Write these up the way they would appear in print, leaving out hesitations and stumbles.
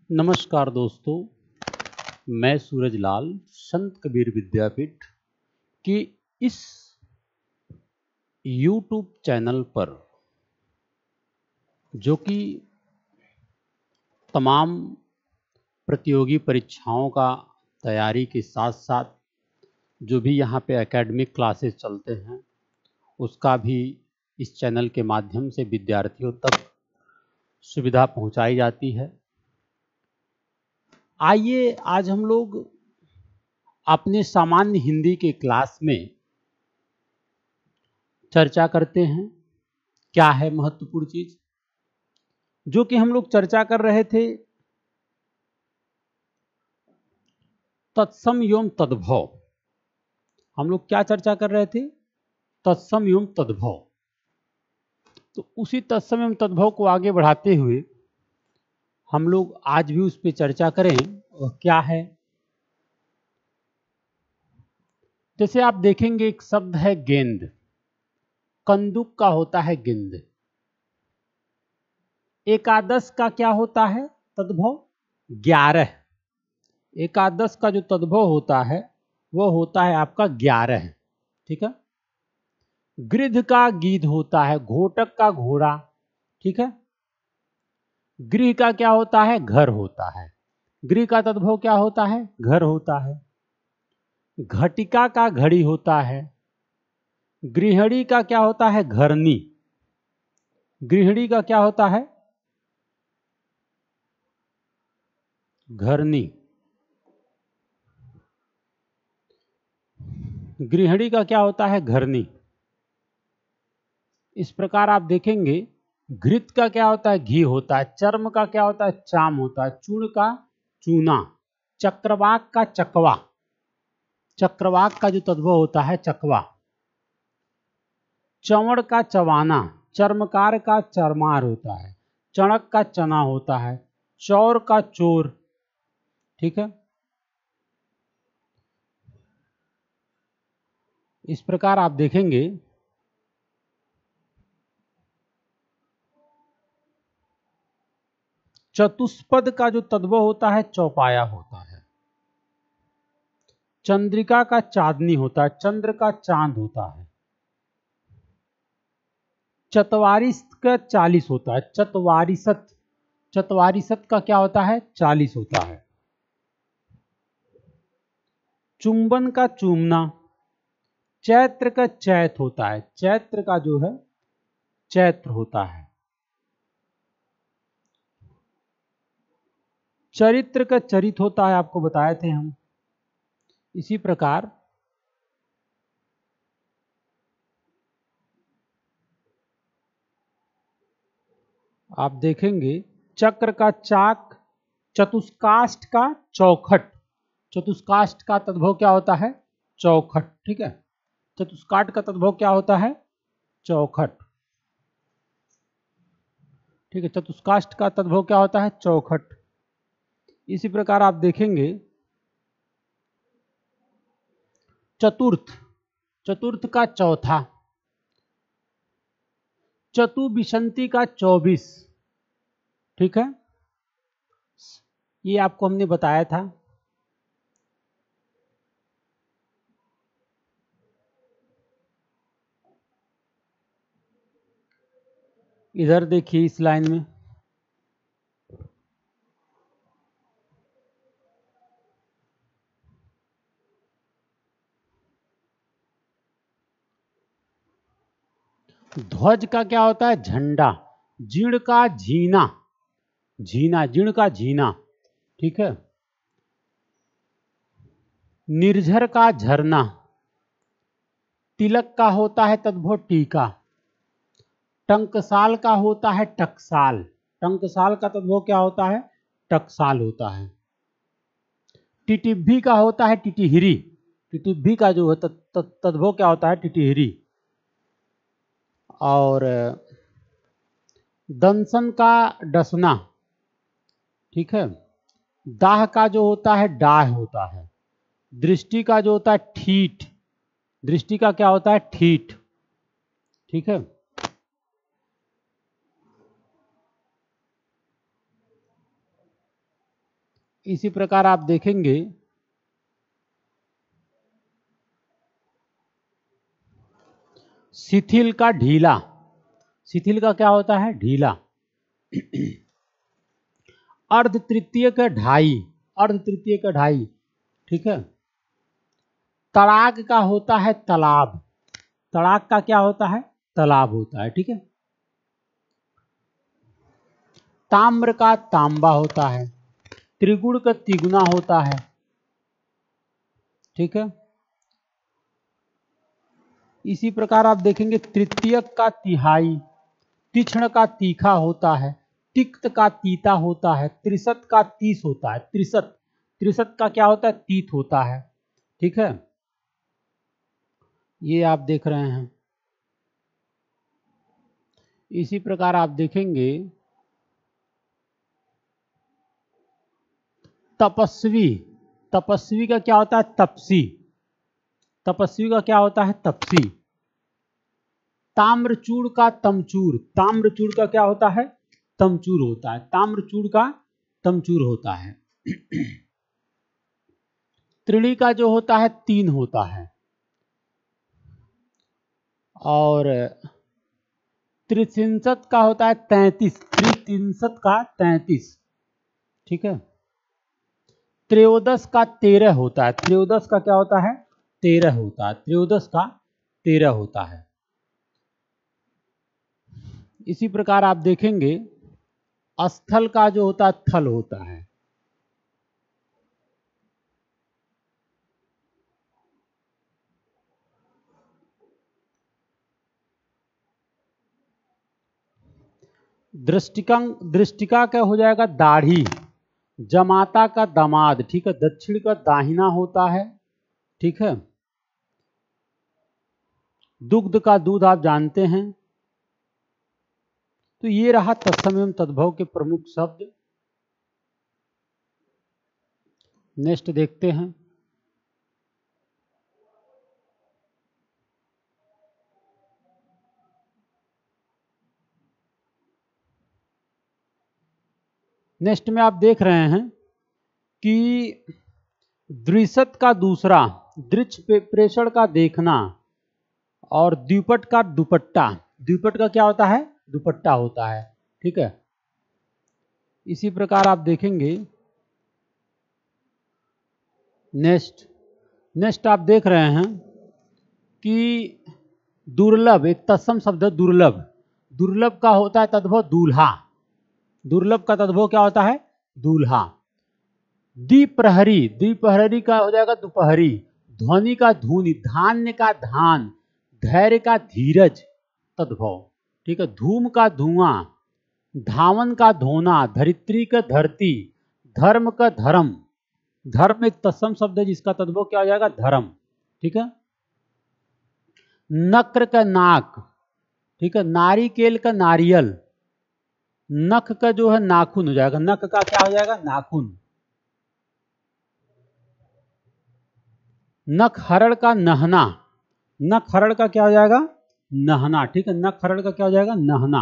नमस्कार दोस्तों, मैं सूरज लाल संत कबीर विद्यापीठ की इस YouTube चैनल पर जो कि तमाम प्रतियोगी परीक्षाओं का तैयारी के साथ साथ जो भी यहाँ पे एकेडमिक क्लासेस चलते हैं उसका भी इस चैनल के माध्यम से विद्यार्थियों तक सुविधा पहुँचाई जाती है। आइए आज हम लोग अपने सामान्य हिंदी के क्लास में चर्चा करते हैं। क्या है महत्वपूर्ण चीज जो कि हम लोग चर्चा कर रहे थे, तत्सम एवं तद्भव। हम लोग क्या चर्चा कर रहे थे? तत्सम एवं तद्भव। तो उसी तत्सम एवं तद्भव को आगे बढ़ाते हुए हम लोग आज भी उस पर चर्चा करें। और क्या है, जैसे आप देखेंगे एक शब्द है गेंद। कंदुक का होता है गेंद। एकादश का क्या होता है तद्भव? 11। एकादश का जो तद्भव होता है वो होता है आपका 11। ठीक है। गृध का गीध होता है, घोटक का घोड़ा। ठीक है। गृह का क्या होता है? घर होता है। गृह का तद्भव क्या होता है? घर होता है। घटिका का घड़ी होता है। गृहिणी का क्या होता है? घरनी। गृहिणी का क्या होता है? घरनी। गृहिणी का क्या होता है? घरनी। इस प्रकार आप देखेंगे घृत का क्या होता है? घी होता है। चर्म का क्या होता है? चाम होता है। चूर्ण का चूना। चक्रवाक का चकवा। चक्रवाक का जो तद्भव होता है चकवा। चवड़ का चवाना। चर्मकार का चरमार होता है। चणक का चना होता है। चौर का चोर। ठीक है। इस प्रकार आप देखेंगे चतुष्पद का जो तद्भव होता है चौपाया होता है। चंद्रिका का चांदनी होता है। चंद्र का चांद होता है। चतवारिस्त का 40 होता है। चतवारिशत। चतवारिशत का क्या होता है? 40 होता है। चुंबन का चूमना। चैत्र का चैत होता है। चैत्र का जो है चैत्र होता है। चरित्र का चरित होता है, आपको बताए थे हम। इसी प्रकार आप देखेंगे चक्र का चाक। चतुष्काष्ठ का चौखट। चतुष्काष्ठ का तद्भव क्या होता है? चौखट। ठीक है। चतुष्काष्ठ का तद्भव क्या होता है? चौखट। ठीक है। चतुष्काष्ठ का तद्भव क्या होता है? चौखट। इसी प्रकार आप देखेंगे चतुर्थ। चतुर्थ का चौथा। चतुविंशति का 24। ठीक है। ये आपको हमने बताया था। इधर देखिए इस लाइन में ध्वज का क्या होता है? झंडा। जीर्ण का झीना। झीना। जीर्ण का झीना। ठीक है। निर्झर का झरना। तिलक का होता है तद्भव टीका। टंकसाल का होता है टकसाल। टंकसाल का तद्भव क्या होता है? टकसाल होता है। टिटिभी का होता है टिटिहिरी। टिटिभी का जो है तद्भव क्या होता है? टिटिहिरी। और दंसन का डसना। ठीक है। दाह का जो होता है डाह होता है। दृष्टि का जो होता है ठीठ। दृष्टि का क्या होता है? ठीठ। ठीक है। इसी प्रकार आप देखेंगे शिथिल का ढीला। शिथिल का क्या होता है? ढीला। अर्ध तृतीय का ढाई। अर्ध तृतीय का ढाई। ठीक है। तड़ाग का होता है तालाब। तड़ाग का क्या होता है? तालाब होता है। ठीक है। ताम्र का तांबा होता है। त्रिगुण का तिगुना होता है। ठीक है। इसी प्रकार आप देखेंगे तृतीयक का तिहाई। तीक्ष्ण का तीखा होता है। तिक्त का तीता होता है। त्रिशत का 30 होता है। त्रिशत, त्रिशत का क्या होता है? तीत होता है। ठीक है। ये आप देख रहे हैं। इसी प्रकार आप देखेंगे तपस्वी। तपस्वी का क्या होता है? तपसी। तपस्वी का क्या होता है? तपसी। ताम्रचूड़ का तमचूर। ताम्रचूड़ का क्या होता है? तमचूर होता है। ताम्रचूड़ का तमचूर होता है। त्रिणी का जो होता है 3 होता है। और त्रिशिंशत का होता है 33। त्रिशिंशत का 33। ठीक है। त्रयोदश का 13 होता है। त्रयोदश का क्या होता है? 13 होता है। त्रयोदश का 13 होता है। इसी प्रकार आप देखेंगे स्थल का जो होता है थल होता है। दृष्टिका का हो जाएगा दाढ़ी। जमाता का दामाद। ठीक है। दक्षिण का दाहिना होता है। ठीक है। दुग्ध का दूध आप जानते हैं। तो ये रहा तत्सम एवं तद्भव के प्रमुख शब्द। नेक्स्ट देखते हैं। नेक्स्ट में आप देख रहे हैं कि दृशत का दूसरा, दृक्ष प्रेषण का देखना, और द्विपट का दुपट्टा। द्विपट का क्या होता है? दुपट्टा होता है। ठीक है। इसी प्रकार आप देखेंगे नेक्स्ट आप देख रहे हैं कि दुर्लभ, एक तत्सम शब्द है दुर्लभ। दुर्लभ का होता है तद्भव दूल्हा। दुर्लभ का तद्भव क्या होता है? दूल्हा। द्विप्रहरी। द्विप्रहरी का हो जाएगा दोपहरी। ध्वनि का धुनि। धान्य का धान। धैर्य का धीरज तद्भव। ठीक है। धूम का धुआं। धावन का धोना। धरित्री का धरती। धर्म का धर्म। धर्म एक तत्सम शब्द है जिसका तद्भव क्या हो जाएगा? धर्म। ठीक है। नक्र का नाक। ठीक है। नारिकेल का नारियल। नख का जो है नाखून हो जाएगा। नख का क्या हो जाएगा? नाखून। नख हरण का नहना। नख हरण का क्या हो जाएगा? नहना। ठीक है। नख हरण का क्या हो जाएगा? नहना।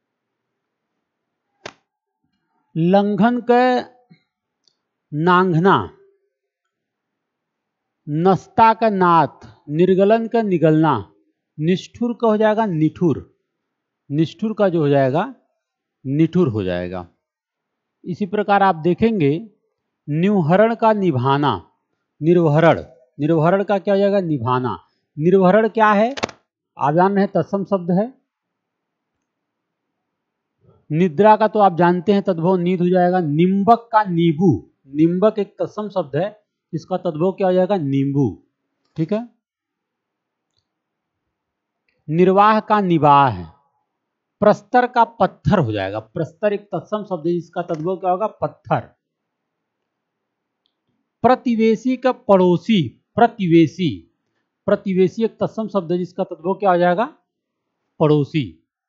लंघन का नांगना। नस्ता का नाथ। निर्गलन का निगलना। निष्ठुर का हो जाएगा निठुर। निष्ठुर का जो हो जाएगा निठुर हो जाएगा। इसी प्रकार आप देखेंगे निर्वहरण का निभाना। निर्वहरण। निर्वहरण का क्या हो जाएगा? निभाना। निर्वहरण क्या है? आप जान रहे हैं तत्सम शब्द है। निद्रा का तो आप जानते हैं तद्भव नींद हो जाएगा। निम्बक का नींबू। निम्बक एक तत्सम शब्द है, इसका तद्भव क्या हो जाएगा? नींबू। ठीक है। निर्वाह का निवाह। प्रस्तर का पत्थर हो जाएगा। प्रस्तर एक तत्सम शब्द है जिसका तद्भव क्या होगा? पत्थर। प्रतिवेशी का पड़ोसी। प्रतिवेशी। प्रतिवेशी एक तत्सम शब्द है जिसका तद्भव क्या हो जाएगा? पड़ोसी।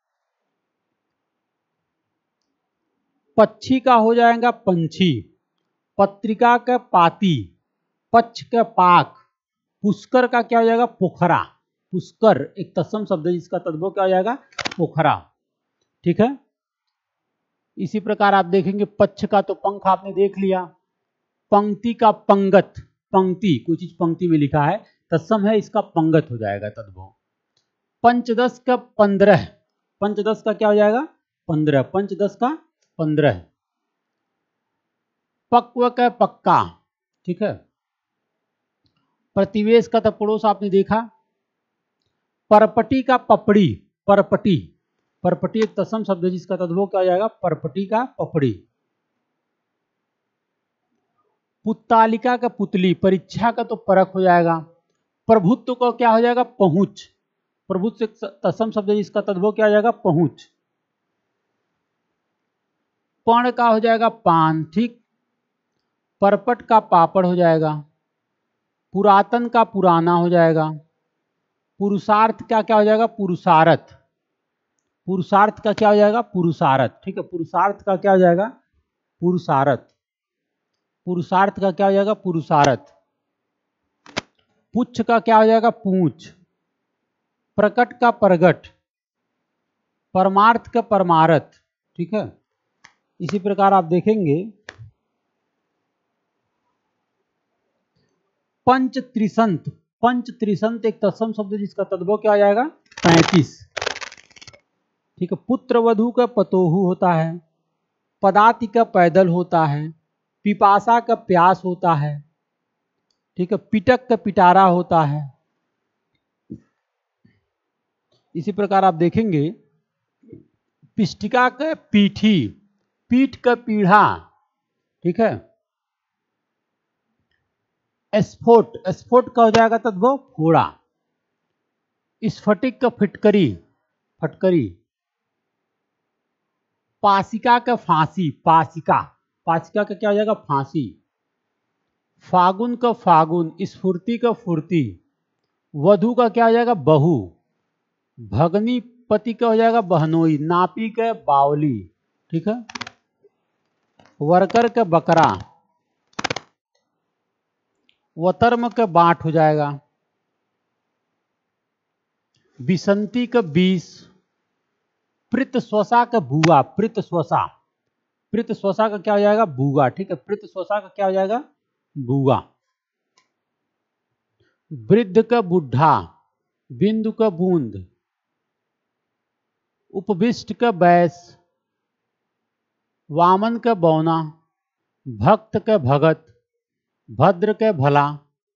पक्षी का हो जाएगा पंछी। पत्रिका का पाती। पक्ष का पाक। पुष्कर का क्या हो जाएगा? पोखरा। पुष्कर एक तत्सम शब्द है जिसका तद्भव क्या हो जाएगा? पोखरा। ठीक है। इसी प्रकार आप देखेंगे पक्ष का तो पंख आपने देख लिया। पंक्ति का पंगत, पंक्ति कोई चीज पंक्ति में लिखा है, तत्सम है, इसका पंगत हो जाएगा तद्भव। पंचदश का 15, पंचदश का क्या हो जाएगा 15, पंचदश का 15। पक्व का पक्का, ठीक है। प्रतिवेश का तो पड़ोस आपने देखा। परपटी का पपड़ी, परपटी, परपटी एक तत्सम शब्द है जिसका तद्भव क्या हो जाएगा परपटी का पपड़ी। पुत्तालिका का पुतली, परीक्षा का तो परख हो जाएगा। प्रभुत्व का क्या हो जाएगा पहुंच, प्रभुत्व से तत्सम शब्द है जिसका तद्भव क्या हो जाएगा पहुंच। पण का हो जाएगा पान, ठीक। परपट का पापड़ हो जाएगा। पुरातन का पुराना हो जाएगा। पुरुषार्थ का क्या हो जाएगा पुरुषार्थ, पुरुषार्थ का क्या हो जाएगा पुरुषार्थ, ठीक है। पुरुषार्थ का क्या हो जाएगा पुरुषार्थ, पुरुषार्थ का क्या हो जाएगा पुरुषार्थ। पुच्छ का क्या हो जाएगा पूंछ। प्रकट का प्रगट। परमार्थ का परमार्थ, ठीक है। इसी प्रकार आप देखेंगे पंच त्रिसंत, पंच त्रिसंत एक तत्सम शब्द जिसका तद्भव क्या आ जाएगा 35, ठीक है। पुत्र वधु का पतोहु होता है। पदाति का पैदल होता है। पिपासा का प्यास होता है, ठीक है। पिटक का पिटारा होता है। इसी प्रकार आप देखेंगे पिष्टिका का पीठी, पीठ का पीढ़ा, ठीक है। स्फोट, स्फोट का हो जाएगा तद्भव फोड़ा। स्फटिक का फिटकरी, फटकरी। पासिका का फांसी, पासिका, पासिका का क्या हो जाएगा फांसी। फागुन का फागुन। स्फूर्ति का फुर्ती। वधु का क्या हो जाएगा बहू। भगनी पति का हो जाएगा बहनोई। नापी का बावली, ठीक है। वर्कर का बकरा। वतर्म का बाट हो जाएगा। बिसंती का बीस। प्रित स्वसा का बुआ, प्रित स्वसा, प्रित स्वसा का क्या हो जाएगा बुआ, ठीक है। प्रित स्वसा का क्या हो जाएगा बुआ। वृद्ध का बुढ़ा। बिंदु का बूंद। उपविष्ट का बैस। वामन का बौना। भक्त का भगत। भद्र का भला।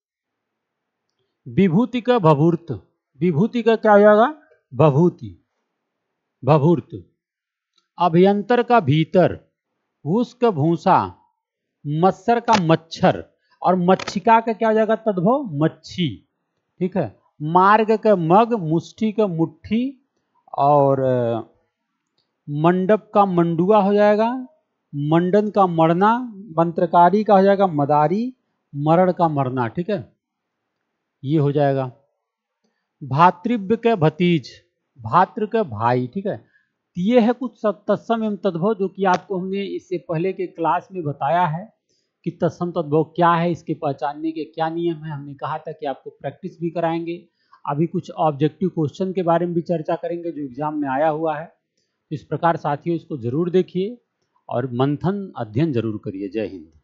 विभूति का भभूर्त, विभूति का क्या हो जाएगा भभूति, भभूर्त। अभियंतर का भीतर। भूस का भूसा। मत्सर का मच्छर। और मच्छिका का क्या हो जाएगा तद्भव मच्छी, ठीक है। मार्ग का मग। मुष्टि का मुट्ठी। और मंडप का मंडुआ हो जाएगा। मंडन का मरना। मंत्रकारी का हो जाएगा मदारी। मरण का मरना, ठीक है। ये हो जाएगा। भातृव्य के भतीज। भातृ के भाई, ठीक है। ये है कुछ तत्सम एवं तद्भव जो कि आपको हमने इससे पहले के क्लास में बताया है कि तत्सम तद्भव क्या है, इसके पहचानने के क्या नियम है। हमने कहा था कि आपको प्रैक्टिस भी कराएंगे। अभी कुछ ऑब्जेक्टिव क्वेश्चन के बारे में भी चर्चा करेंगे जो एग्जाम में आया हुआ है। इस प्रकार साथियों इसको जरूर देखिए और मंथन अध्ययन जरूर करिए। जय हिंद।